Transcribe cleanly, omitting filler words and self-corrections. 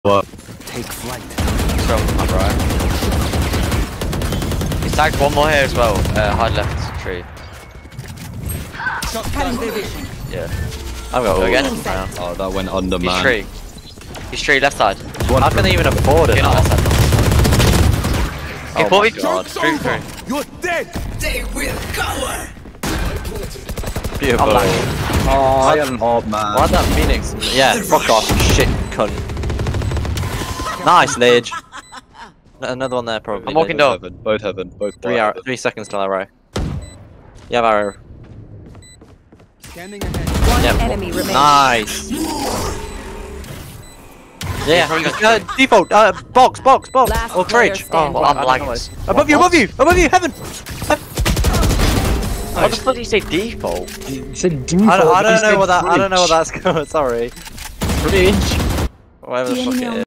What? Take flight. He's from top right. He's tagged one more here as well. Hard left tree. Yeah. I've got Go again. Oh, that went under, He's man. tree. He's tree left side. How can they even afford it? You're not left side. Oh Okay, my 40. God. Tree. You're dead. Beautiful. Oh, I got an orb, man. Why'd that Phoenix? Yeah, fuck off, shit cunt. Nice, Lidge. Another one there, probably. I'm walking down. Both heaven. Both 3 seconds till arrow. You have arrow. Scanning ahead. Yep. Enemy remaining. Nice. Yeah. probably got Default. Box. Last Or player fridge. standing. Well, I'm lagging. Above you. Heaven. What the fuck did you say default? You said default. I don't know what that. I Bridge. don't know what that's called. Sorry. Bridge. Whatever the fuck it is.